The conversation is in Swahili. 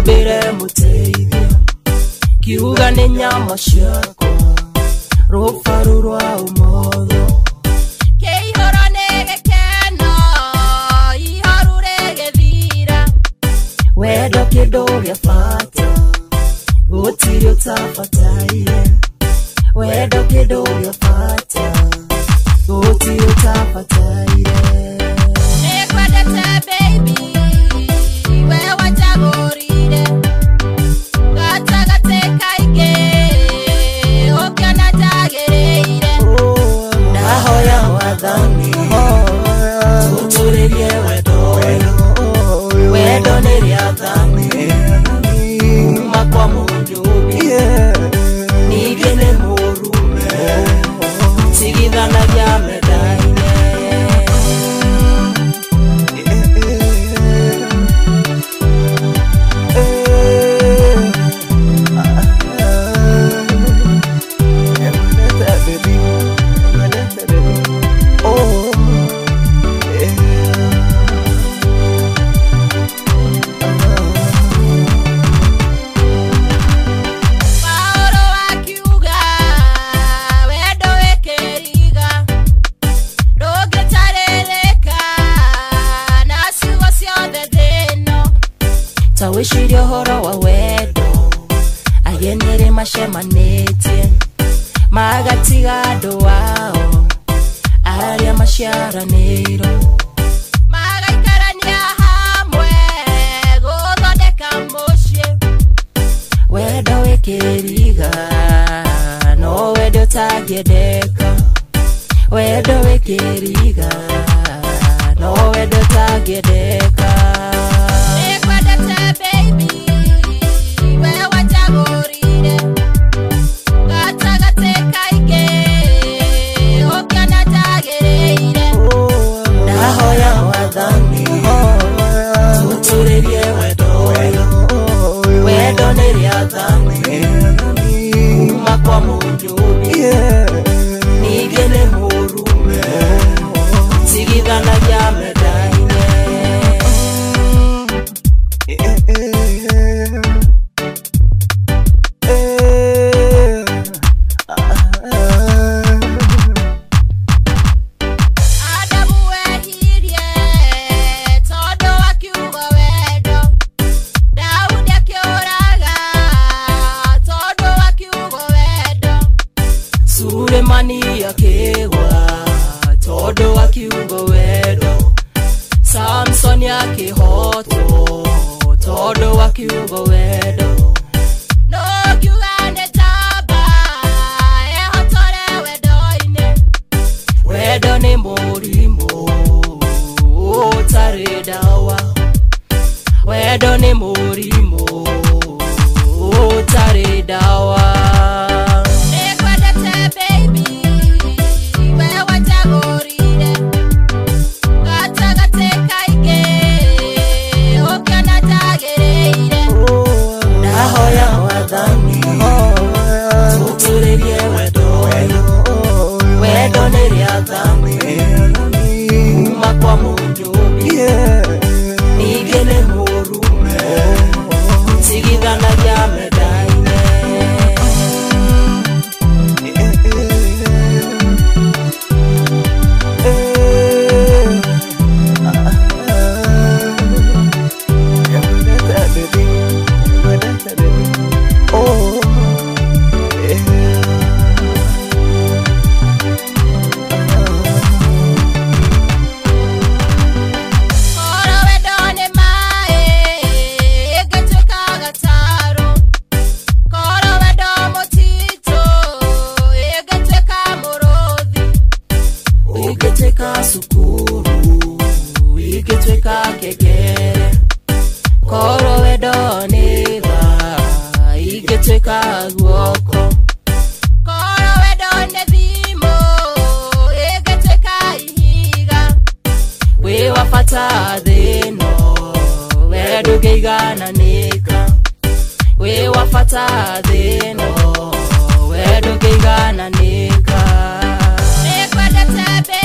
Mumbire muteithio kiuga ni nyama ciakwa rufaru rwa umotho keihoro negekeno ihoru regethira wendo kindu gia bata gutiri utafataire wendo kindu gia bata gutiri utafataire nekwendete baby we wajagorire gatagate kaige okiona jagereire ndahoya wathani tuturirie wendo niria thani makwa munjubi nigene murume tigithanagia medaine Tawishirio horo wa wendo agenere mashemanete magatiga andu wao aria maciaraniro magaikarania hamwe guthondeka mucii wendo wikiriga no wendo tagiendeka wendo wikiriga no wendo tagiendeka baby we wajagorire gatagate kaige okiona jagereire ndahoya wathani tuturirie wendo niria thani makwa munjubi nigene murume tigithanagia medaine Mania kewa todo wakiugo wedo Samson yake hoto todo wakiugo wedo no kiugane taba hotore wedo ine wedo ni murimo utare dawa wedo ni murimo utare dawa wendo niria thani makwa munjubi nigene murume tigithanagia medaine sukuru igetweka kegere koro wedoniga igetweka guoko koro wedone thimo igetweka ihiga we wafata thino wedugeigananeka we wafata thino wedugeigananeka nekwendete